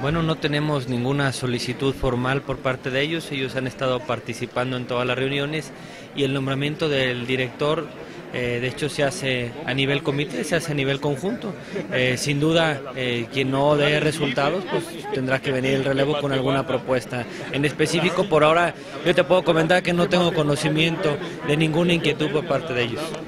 Bueno, no tenemos ninguna solicitud formal por parte de ellos han estado participando en todas las reuniones y el nombramiento del director de hecho se hace a nivel comité, se hace a nivel conjunto. Sin duda, quien no dé resultados, pues tendrá que venir el relevo con alguna propuesta. En específico, por ahora, yo te puedo comentar que no tengo conocimiento de ninguna inquietud por parte de ellos.